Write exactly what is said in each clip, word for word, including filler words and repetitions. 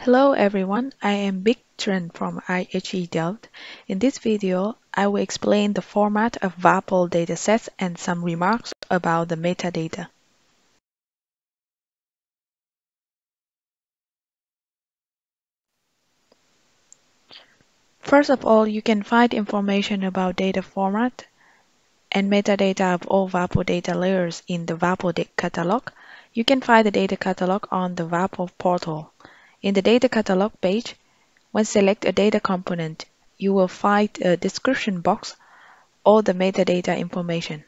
Hello everyone, I am Big Tran from I H E Delft. In this video, I will explain the format of V A P L datasets and some remarks about the metadata. First of all, you can find information about data format and metadata of all V A P L data layers in the V A P L catalog. You can find the data catalog on the V A P L portal. In the data catalog page, when select a data component, you will find a description box, all the metadata information.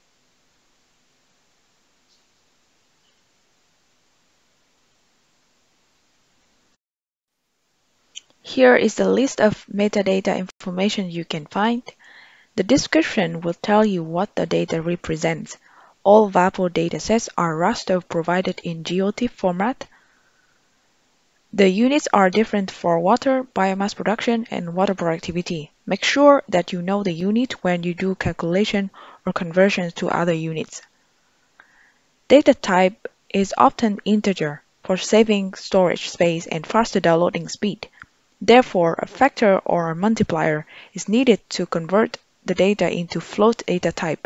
Here is the list of metadata information you can find. The description will tell you what the data represents. All V A P L datasets are raster provided in GeoTIFF format. The units are different for water, biomass production, and water productivity. Make sure that you know the unit when you do calculation or conversions to other units. Data type is often integer for saving storage space and faster downloading speed. Therefore, a factor or a multiplier is needed to convert the data into float data type.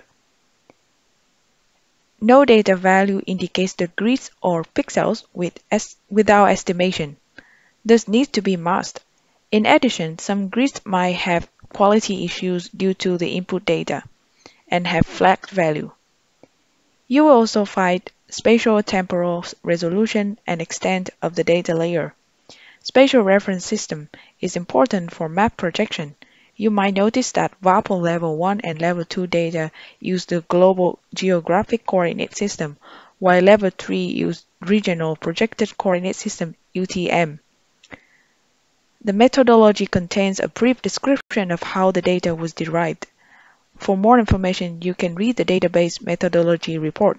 No data value indicates the grids or pixels with es without estimation. This needs to be masked. In addition, some grids might have quality issues due to the input data and have flagged value. You will also find spatial temporal resolution and extent of the data layer. Spatial reference system is important for map projection. You might notice that V A P L Level one and Level two data use the Global Geographic Coordinate System, while Level three use Regional Projected Coordinate System U T M. The methodology contains a brief description of how the data was derived. For more information, you can read the database methodology report.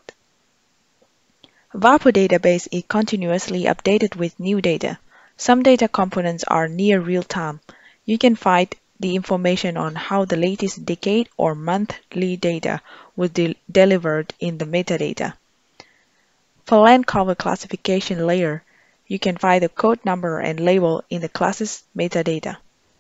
V A P L database is continuously updated with new data. Some data components are near real-time. You can find the information on how the latest decade or monthly data was de delivered in the metadata. For land cover classification layer, you can find the code number and label in the classes metadata.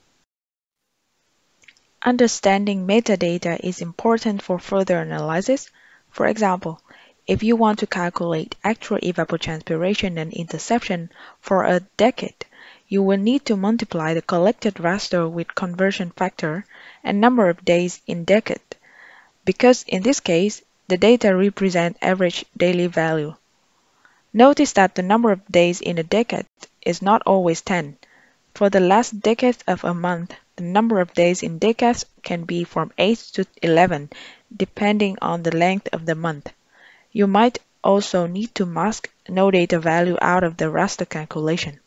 Understanding metadata is important for further analysis. For example, if you want to calculate actual evapotranspiration and interception for a decade, you will need to multiply the collected raster with conversion factor and number of days in decade, because in this case, the data represent average daily value. Notice that the number of days in a decade is not always ten. For the last decade of a month, the number of days in decades can be from eight to eleven, depending on the length of the month. You might also need to mask no data value out of the raster calculation.